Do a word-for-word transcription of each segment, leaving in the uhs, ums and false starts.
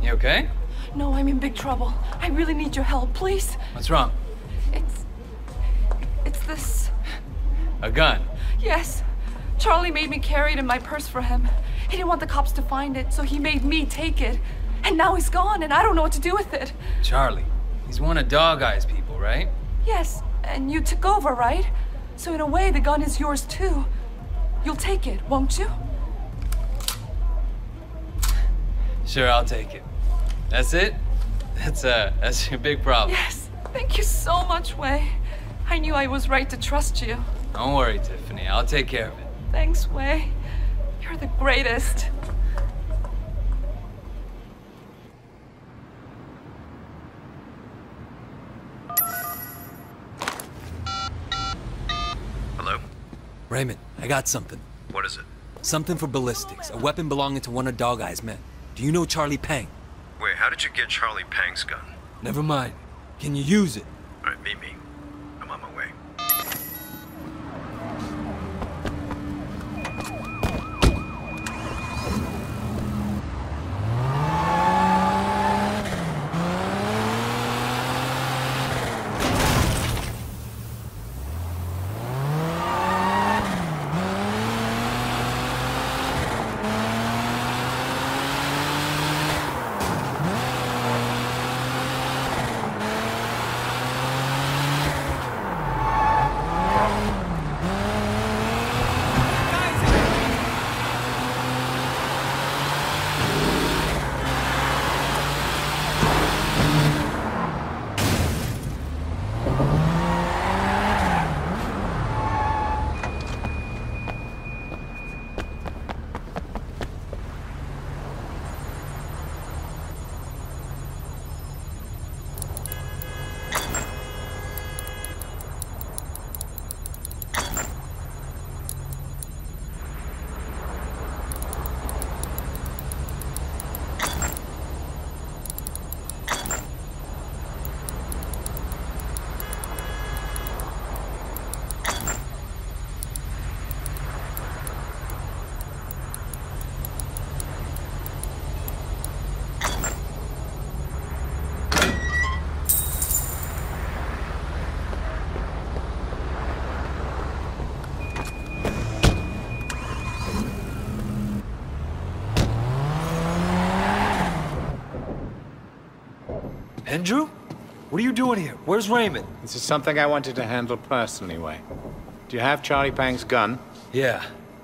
You okay? No, I'm in big trouble. I really need your help, please. What's wrong? It's... It's this... A gun? Yes. Charlie made me carry it in my purse for him. He didn't want the cops to find it, so he made me take it. And now he's gone, and I don't know what to do with it. Charlie. He's one of Dog Eye's people, right? Yes, and you took over, right? So in a way, the gun is yours too. You'll take it, won't you? Sure, I'll take it. That's it? That's, uh, that's your big problem. Yes, thank you so much, Wei. I knew I was right to trust you. Don't worry, Tiffany. I'll take care of it. Thanks, Wei. You're the greatest. Hello? Raymond, I got something. What is it? Something for ballistics. A weapon belonging to one of Dog Eye's men. Do you know Charlie Pang? Wait, how did you get Charlie Pang's gun? Never mind. Can you use it? Alright, meet me. I'm on my way. Andrew? What are you doing here? Where's Raymond? This is something I wanted to handle personally, Wei. Do you have Charlie Pang's gun? Yeah.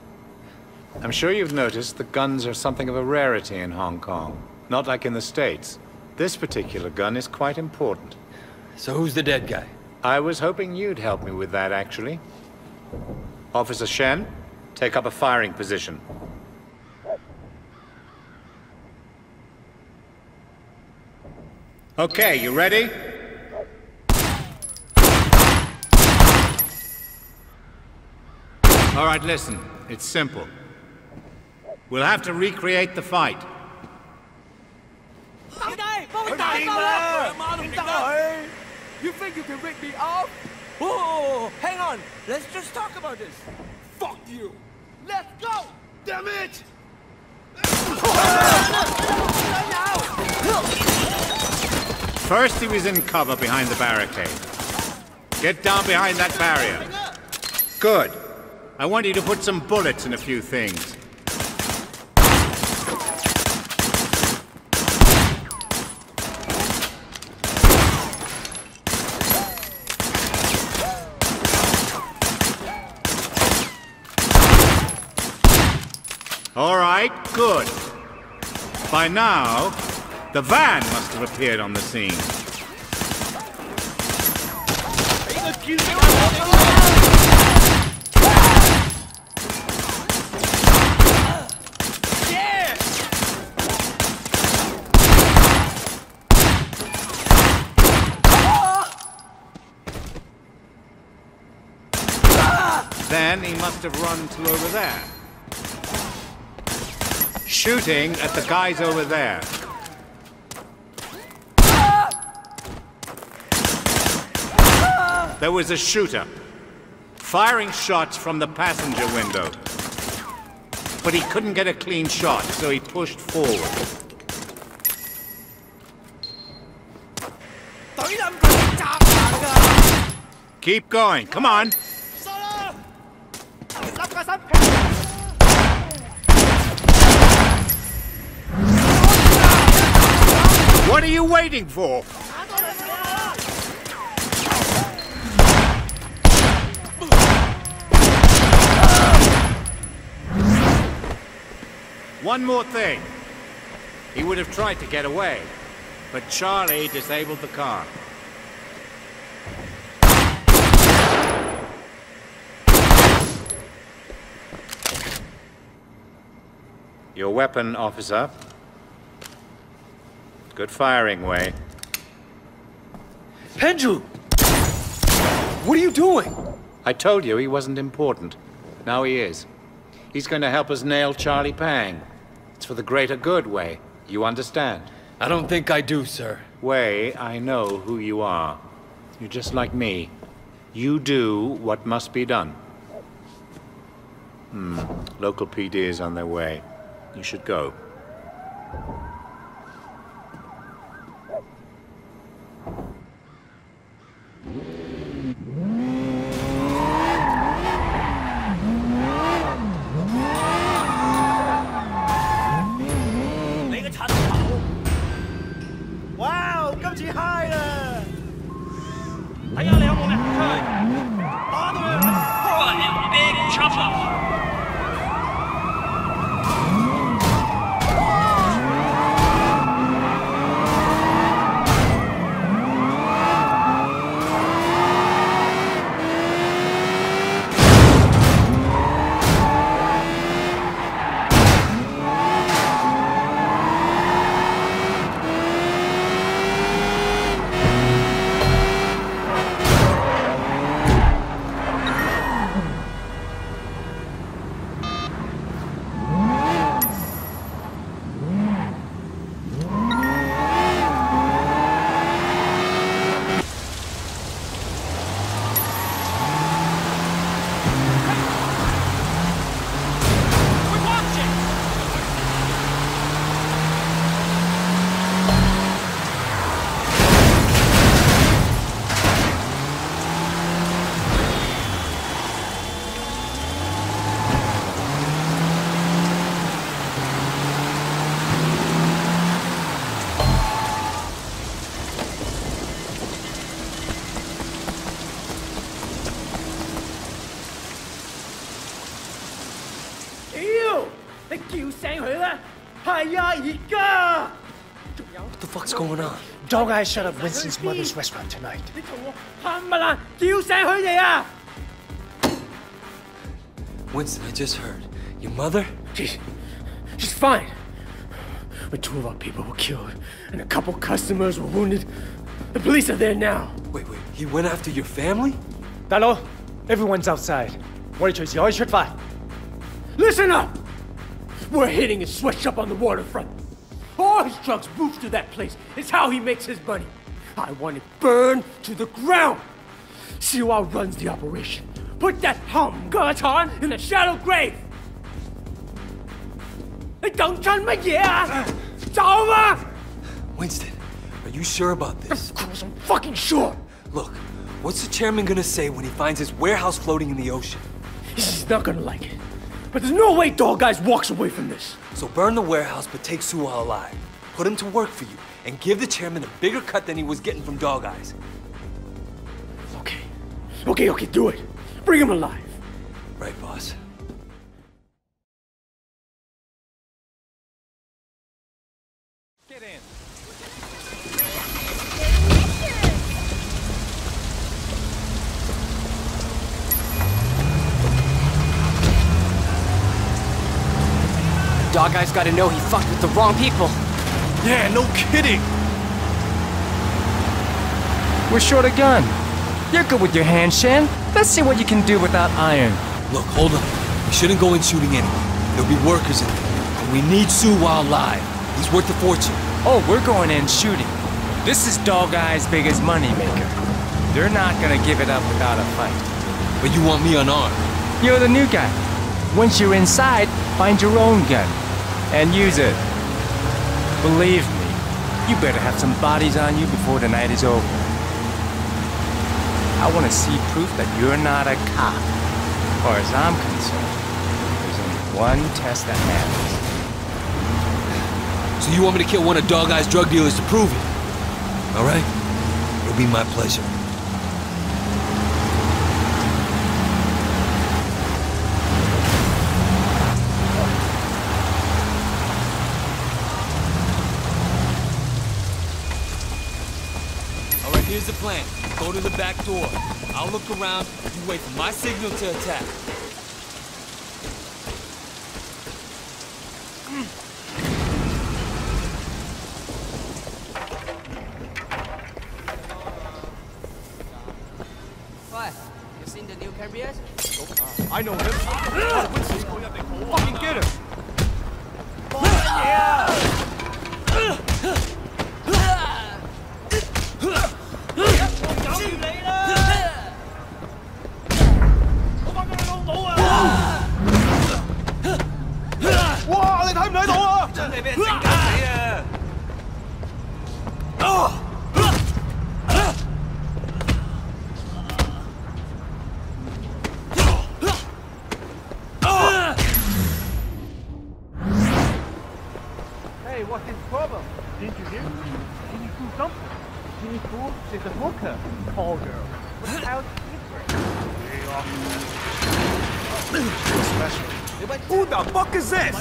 I'm sure you've noticed that guns are something of a rarity in Hong Kong. Not like in the States. This particular gun is quite important. So who's the dead guy? I was hoping you'd help me with that, actually. Officer Shen, take up a firing position. Okay, you ready? All right, listen. It's simple. We'll have to recreate the fight. You think you can rip me off? Oh, hang on. Let's just talk about this. Fuck you. Let's go. Damn it. First, he was in cover behind the barricade. Get down behind that barrier. Good. I want you to put some bullets in a few things. All right, good. By now, the van must have appeared on the scene. Then he must have run to over there. Shooting at the guys over there. There was a shooter, firing shots from the passenger window. But he couldn't get a clean shot, so he pushed forward. Keep going. Come on. What are you waiting for? One more thing. He would have tried to get away, but Charlie disabled the car. Your weapon, officer. Good firing, Wei. Pedro! What are you doing? I told you he wasn't important. Now he is. He's going to help us nail Charlie Pang. It's for the greater good, Wei. You understand? I don't think I do, sir. Wei, I know who you are. You're just like me. You do what must be done. Hmm. Local P D is on their way. You should go. Wow, 今次 high 啦！睇下你有冇力出去，打到佢啦 ！Big trouble！ What the fuck's going on? Dog Eyes shut up Winston's mother's restaurant tonight. Winston, I just heard. Your mother? She's... she's fine. But two of our people were killed, and a couple customers were wounded. The police are there now. Wait, wait, he went after your family? 大佬, everyone's outside. 我哋隨時可以出發. Listen up! We're hitting a sweatshop on the waterfront. All his trucks move to that place. It's how he makes his money. I want it burned to the ground. Siwa runs the operation. Put that hum Gatan in the shallow grave. Don't turn my yeah. It's over. Winston, are you sure about this? Of course, I'm fucking sure. Look, what's the chairman gonna say when he finds his warehouse floating in the ocean? He's not gonna like it. But there's no way Dog Eyes walks away from this. So burn the warehouse, but take Suwa alive. Put him to work for you, and give the chairman a bigger cut than he was getting from Dog Eyes. Okay. Okay, okay, do it. Bring him alive. Right, boss. Get in. Dog Eyes gotta know he fucked with the wrong people. Yeah, no kidding. We're short a gun. You're good with your hands, Shan. Let's see what you can do without iron. Look, hold on. We shouldn't go in shooting anyone. There'll be workers in there. And we need Suwa alive. He's worth a fortune. Oh, we're going in shooting. This is Dog Eyes' biggest moneymaker. They're not gonna give it up without a fight. But you want me unarmed? You're the new guy. Once you're inside, find your own gun. And use it. Believe me, you better have some bodies on you before the night is over. I want to see proof that you're not a cop. As far as I'm concerned, there's only one test that matters. So you want me to kill one of Dog Eye's drug dealers to prove it? All right? It'll be my pleasure. All right, here's the plan. Go to the back door. I'll look around. You wait for my signal to attack. I know him. Fucking get him! Wow, 你睇唔睇到啊？真係俾人整死啊！ What's his problem? Didn't you hear? Can you do something? Can you fool? She's a hooker. Call girl. What the hell's secret? Special. Who the fuck is this?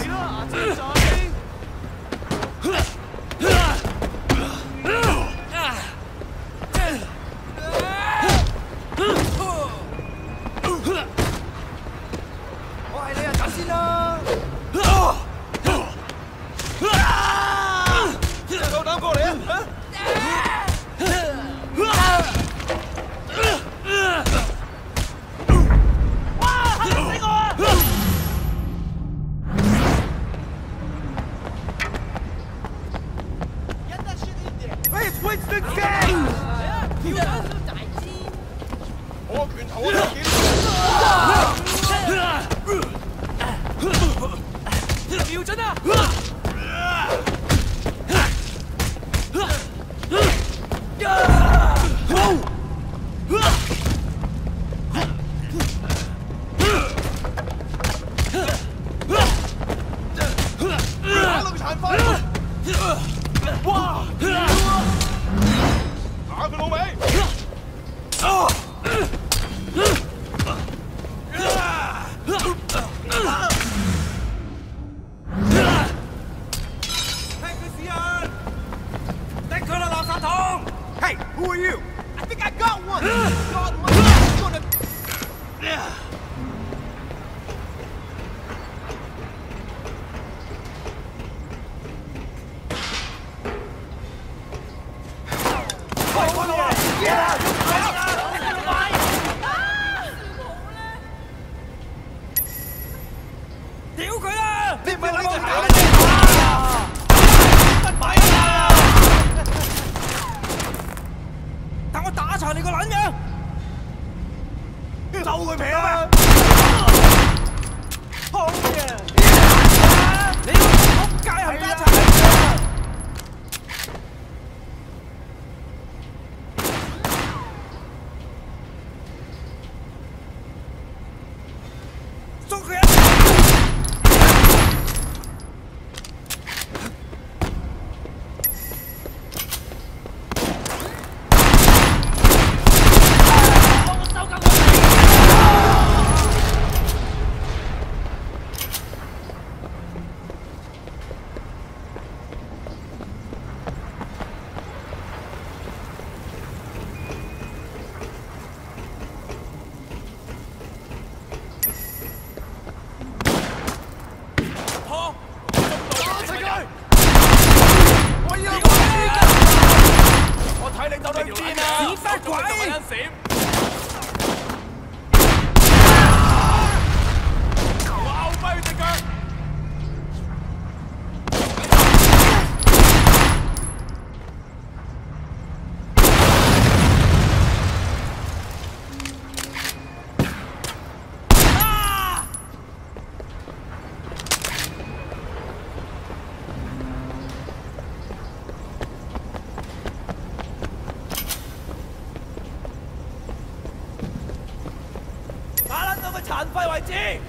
殘廢為止。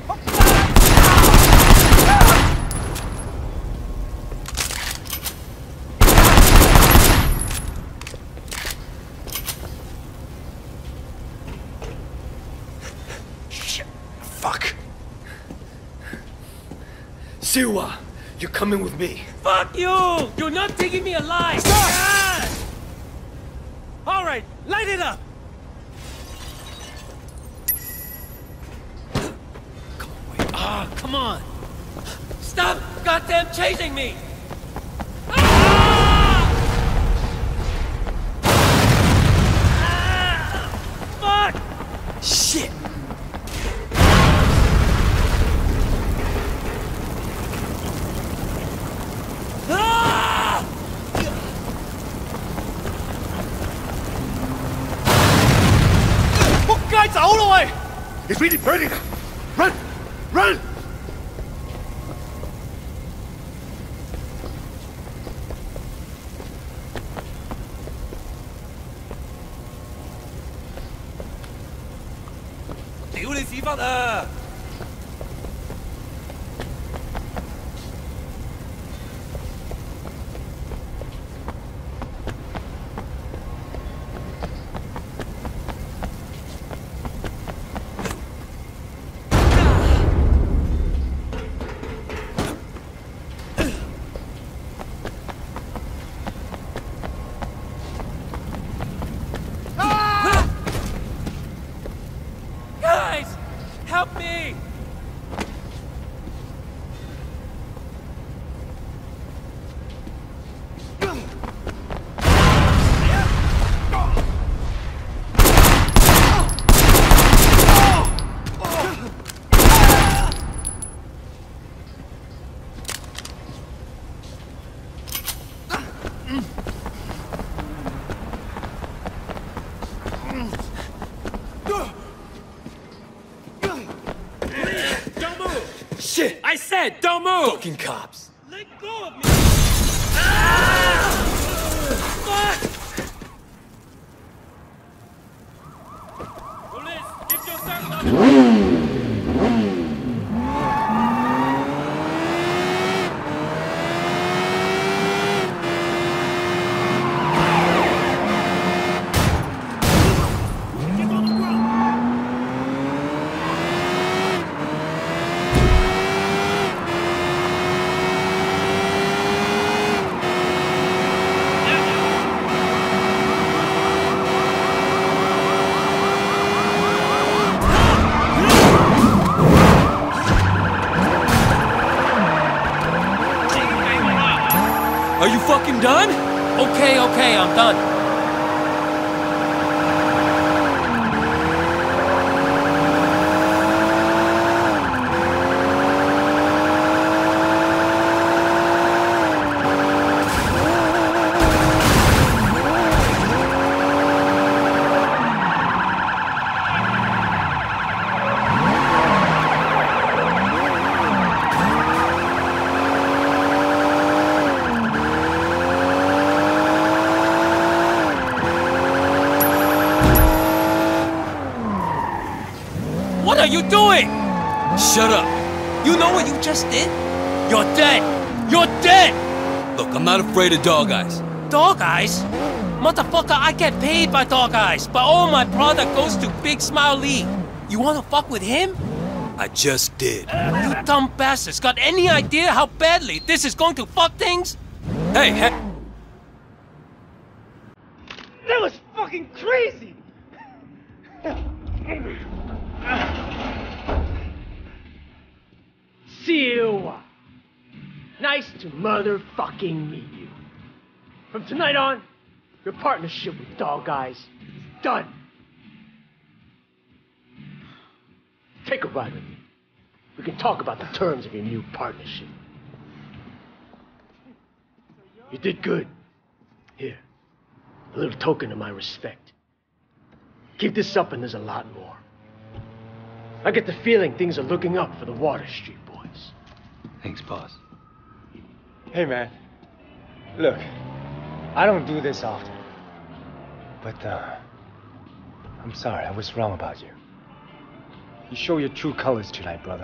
Fuck. Siwa, you're coming with me. Fuck you! You're not taking me alive! Stop! All right, light it up! Come on, wait. Ah, come on! Stop goddamn chasing me! Ah! Ah! Fuck! Shit! Ah! 仆街走啦喂 ！It's really burning! Run! Run! 屌你屎忽啊！ Guys, help me! Don't move! Shit! I said, don't move! Fucking cops! Let go of me! Ah! Fuck! Police, keep yourself up! Are you fucking done? Okay, okay, I'm done. What are you doing? Shut up. You know what you just did? You're dead! You're dead! Look, I'm not afraid of dog eyes. Dog Eyes? Motherfucker, I get paid by Dog Eyes, but all my product goes to Big Smile Lee. You wanna fuck with him? I just did. You dumb bastards got any idea how badly this is going to fuck things? Hey, hey. That was fucking crazy! Siwa. Nice to motherfucking meet you. From tonight on, your partnership with Dog Eyes is done. Take a ride with me. We can talk about the terms of your new partnership. You did good. Here, a little token of my respect. Keep this up and there's a lot more. I get the feeling things are looking up for the Water Street boys. Thanks, boss. Hey, man. Look, I don't do this often. But, uh, I'm sorry, I was wrong about you. You show your true colors tonight, brother.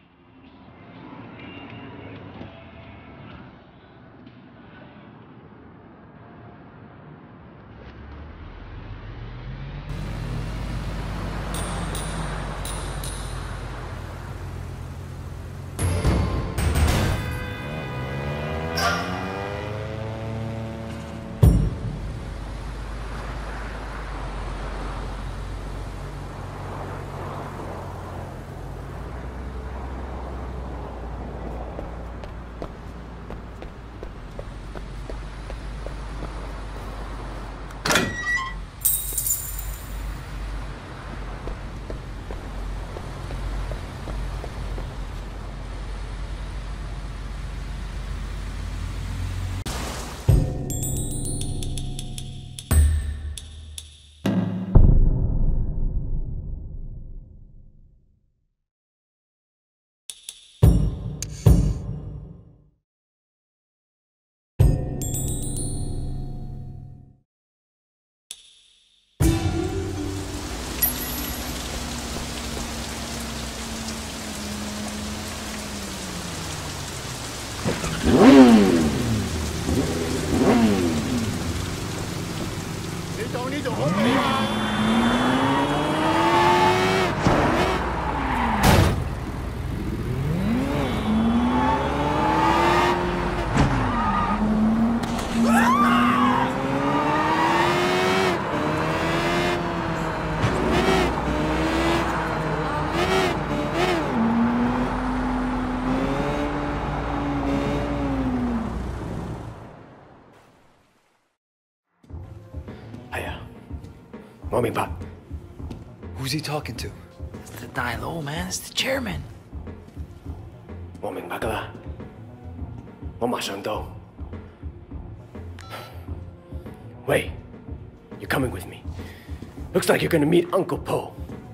Who's he talking to? It's the Dai Lo, man. It's the chairman. 我明白㗎啦，我馬上到。Wait, you're coming with me. Looks like you're gonna meet Uncle Po.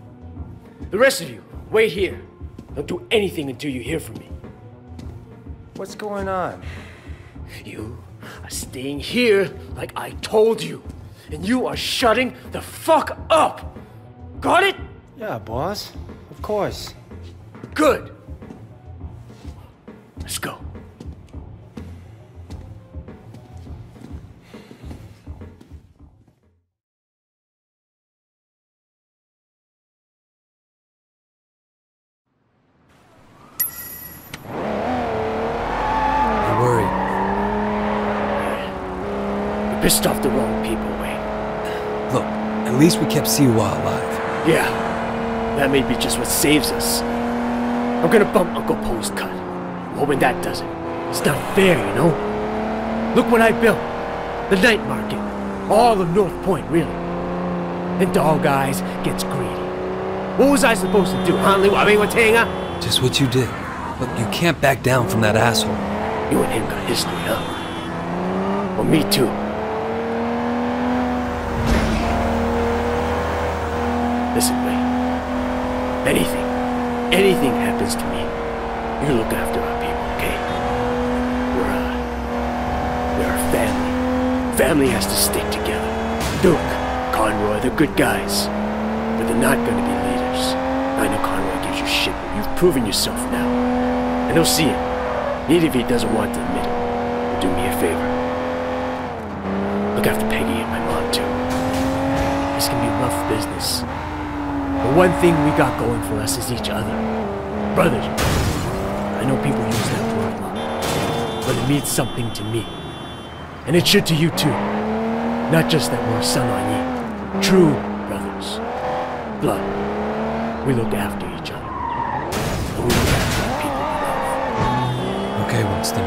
The rest of you, wait here. Don't do anything until you hear from me. What's going on? You are staying here like I told you. And you are shutting the fuck up! Got it? Yeah, boss. Of course. Good. Let's go. I'm worried. You pissed off the wrong people, Wei. Look, at least we kept Siwa alive. Yeah, that may be just what saves us. I'm gonna bump Uncle Po's cut. I'm hoping that does it. It's not fair, you know? Look what I built. The night market. All of North Point, really. Then Dog Eyes gets greedy. What was I supposed to do, huh? Just what you did. Look, you can't back down from that asshole. You and him got history, huh? Well, me too. Listen, Wei. Anything, anything happens to me, you look after our people, okay? We're, uh, we're a family. Family has to stick together. Duke, Conroy, they're good guys, but they're not gonna be leaders. I know Conroy gives you shit, but you've proven yourself now. And they'll see it, even if he doesn't want to admit it. But do me a favor. Look after Peggy and my mom, too. This can be rough business. The one thing we got going for us is each other. Brothers. I know people use that word a lot, but it means something to me. And it should to you too. Not just that we're son on ye. True brothers. Blood. We look after each other. And we look after the people we love. Okay, Winston.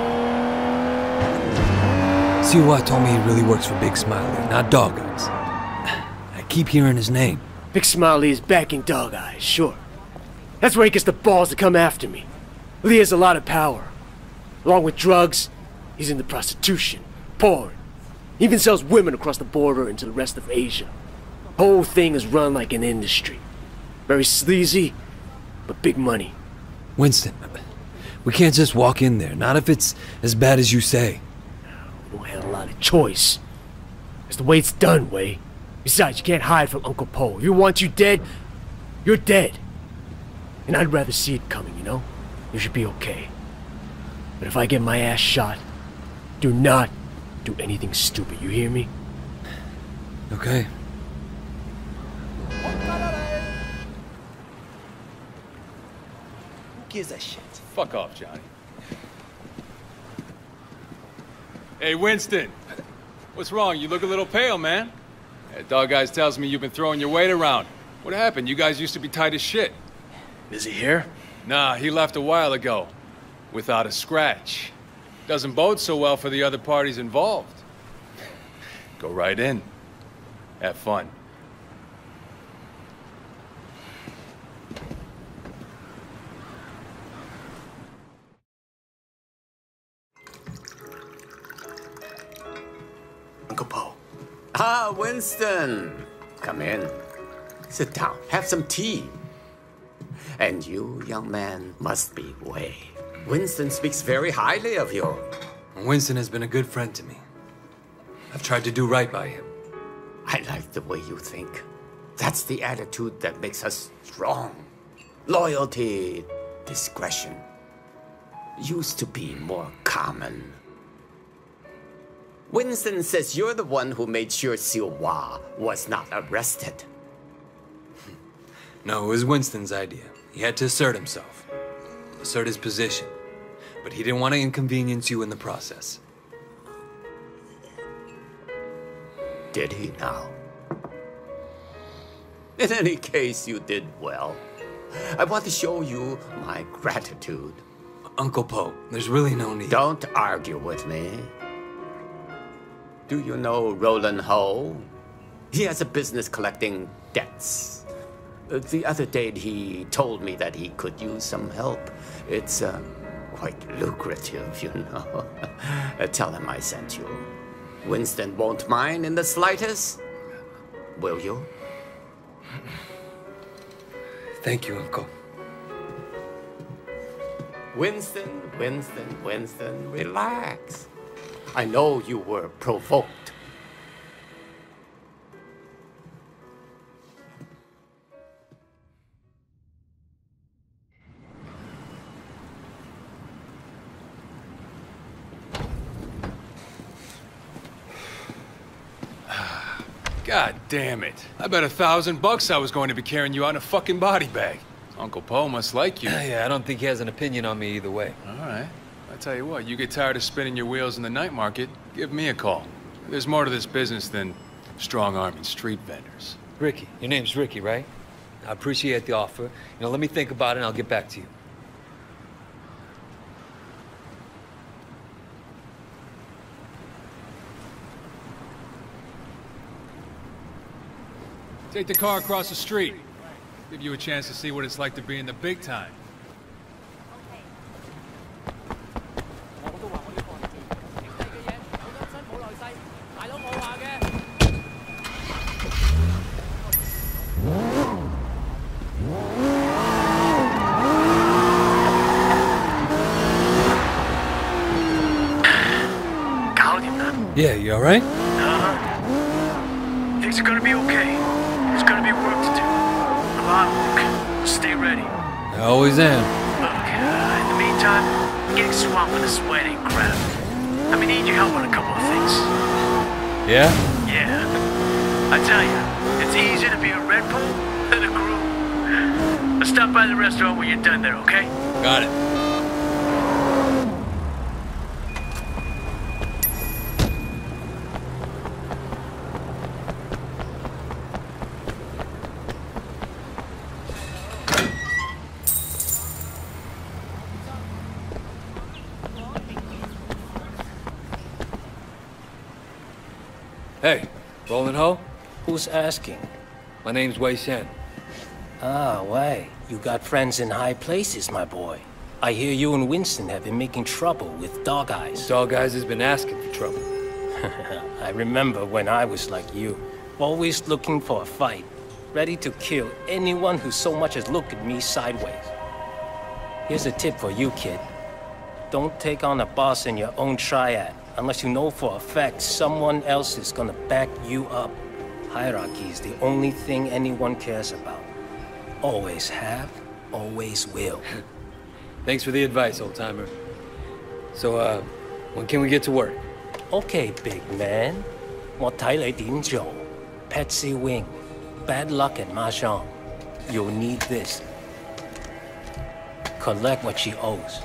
Siwa told me he really works for Big Smiley, not Dog Eyes. I keep hearing his name. Big Smiley is backing Dog Eyes, sure. That's where he gets the balls to come after me. Lee has a lot of power. Along with drugs, he's into prostitution, porn. He even sells women across the border into the rest of Asia. The whole thing is run like an industry. Very sleazy, but big money. Winston, we can't just walk in there, not if it's as bad as you say. We don't have a lot of choice. It's the way it's done, Wei. Besides, you can't hide from Uncle Po. If he wants you dead, you're dead. And I'd rather see it coming, you know? You should be okay. But if I get my ass shot, do not do anything stupid, you hear me? Okay. Who gives a shit? Fuck off, Johnny. Hey, Winston. What's wrong? You look a little pale, man. That dog guys tells me you've been throwing your weight around. What happened? You guys used to be tight as shit. Is he here? Nah, he left a while ago. Without a scratch. Doesn't bode so well for the other parties involved. Go right in. Have fun. Uncle Po. Ah, Winston. Come in. Sit down. Have some tea. And you, young man, must be Wei. Winston speaks very highly of you. Winston has been a good friend to me. I've tried to do right by him. I like the way you think. That's the attitude that makes us strong. Loyalty, discretion. Used to be more common. Winston says you're the one who made sure Siwa was not arrested. No, it was Winston's idea. He had to assert himself. Assert his position. But he didn't want to inconvenience you in the process. Did he now? In any case, you did well. I want to show you my gratitude. Uncle Po, there's really no need. Don't argue with me. Do you know Roland Ho? He has a business collecting debts. Uh, The other day, he told me that he could use some help. It's uh, quite lucrative, you know. Uh, tell him I sent you. Winston won't mind in the slightest. Will you? Thank you, Uncle. Winston, Winston, Winston, relax. I know you were provoked. God damn it. I bet a thousand bucks I was going to be carrying you out in a fucking body bag. Uncle Po must like you. Yeah, I don't think he has an opinion on me either way. All right. I tell you what, you get tired of spinning your wheels in the night market, give me a call. There's more to this business than strong-arming street vendors. Ricky. Your name's Ricky, right? I appreciate the offer. You know, let me think about it and I'll get back to you. Take the car across the street. Give you a chance to see what it's like to be in the big time. Yeah, you alright? Uh-huh. Things are gonna be okay. There's gonna be work to do. A lot of work. Stay ready. I always am. Look, uh, in the meantime, getting swamped with the sweat ain't crap. I may need your help on a couple of things. Yeah? Yeah. I tell you, it's easier to be a Red Bull than a groom. I'll stop by the restaurant when you're done there, okay? Got it. Hey, Roland Ho? Who's asking? My name's Wei Shen. Ah, Wei. You got friends in high places, my boy. I hear you and Winston have been making trouble with Dog Eyes. Dog Eyes has been asking for trouble. I remember when I was like you, always looking for a fight, ready to kill anyone who so much as looked at me sideways. Here's a tip for you, kid. Don't take on a boss in your own triad, unless you know for a fact someone else is gonna back you up. Hierarchy is the only thing anyone cares about. Always have, always will. Thanks for the advice, old-timer. So, uh, when can we get to work? Okay, big man. 我睇你點做 Patsy Wing, bad luck at Mahjong. You'll need this. Collect what she owes.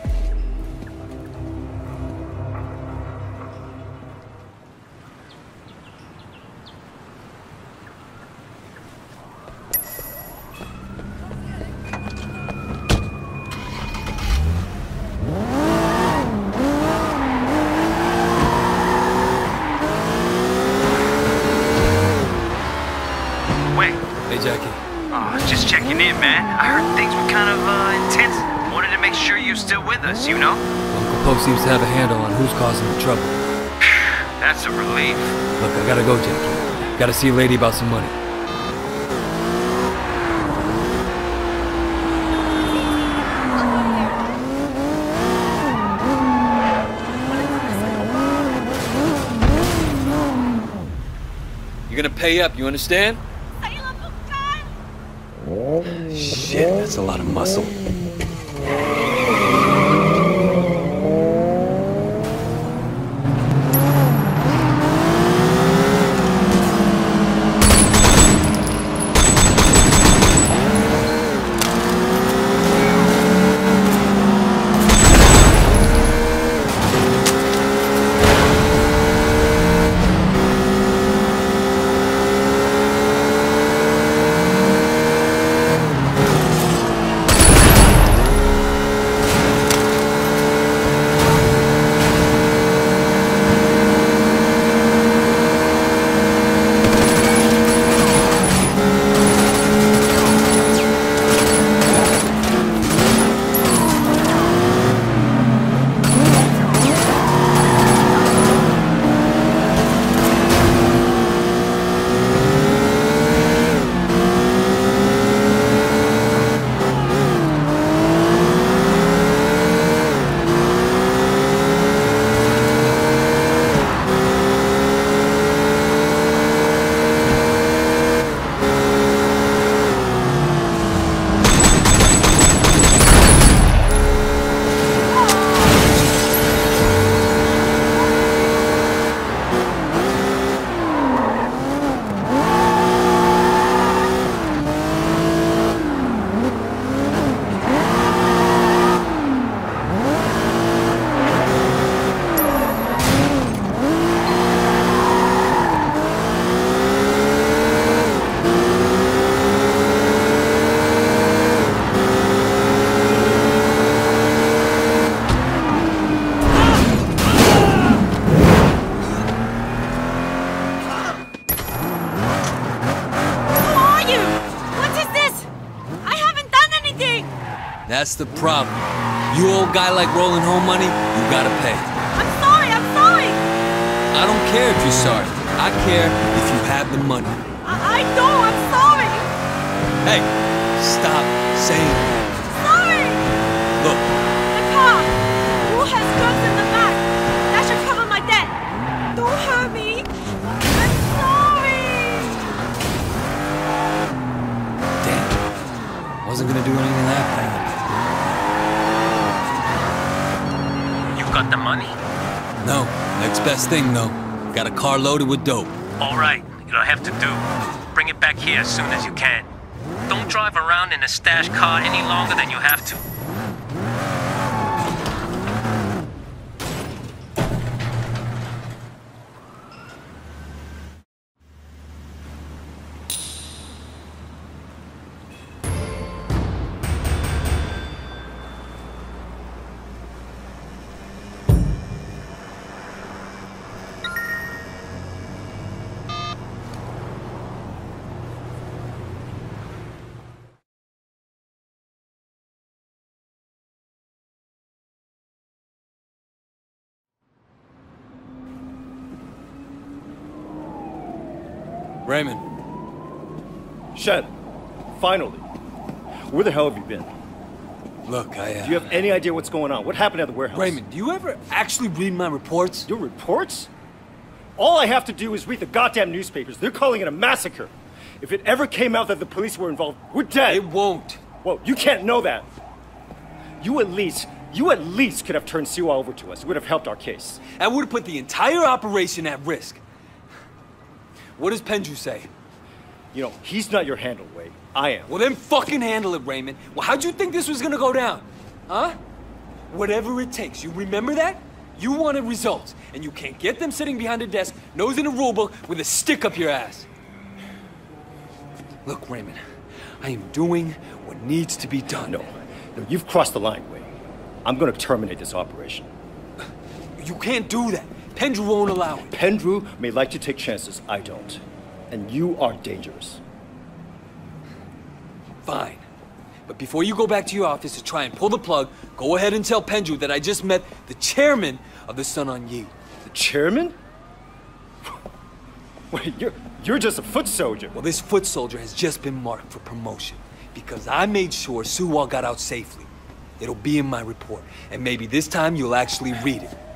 You know? Uncle Poe seems to have a handle on who's causing the trouble. That's a relief. Look, I gotta go, Jackie. Gotta see a lady about some money. You're gonna pay up, you understand? Shit, that's a lot of muscle. That's the problem. You old guy like rolling home money, you gotta pay. I'm sorry, I'm sorry! I don't care if you're sorry. I care if you have the money. I, I know, I'm sorry! Hey, stop saying that. Sorry! Look. The car! Who has drugs in the back? That should cover my debt. Don't hurt me. I'm sorry! Damn. Wasn't gonna do anything that bad. Got the money? No. Next best thing, though. Got a car loaded with dope. All right. You'll have to do. Bring it back here as soon as you can. Don't drive around in a stash car any longer than you have to. Raymond. Shen, finally. Where the hell have you been? Look, I, uh... Do you have any idea what's going on? What happened at the warehouse? Raymond, do you ever actually read my reports? Your reports? All I have to do is read the goddamn newspapers. They're calling it a massacre. If it ever came out that the police were involved, we're dead. It won't. Well, you can't know that. You at least, you at least could have turned Siwa over to us. It would have helped our case. That would have put the entire operation at risk. What does Pendrew say? You know, he's not your handle, Wade. I am. Well, then fucking handle it, Raymond. Well, how'd you think this was gonna go down? Huh? Whatever it takes. You remember that? You wanted results, and you can't get them sitting behind a desk, nose in a rulebook, with a stick up your ass. Look, Raymond, I am doing what needs to be done. No, no, you've crossed the line, Wade. I'm gonna terminate this operation. You can't do that. Pendrew won't allow it. Pendrew may like to take chances, I don't. And you are dangerous. Fine. But before you go back to your office to try and pull the plug, go ahead and tell Pendrew that I just met the chairman of the Sun On Yee. The chairman? Wait, you're, you're just a foot soldier. Well, this foot soldier has just been marked for promotion because I made sure Suwa got out safely. It'll be in my report, and maybe this time you'll actually read it.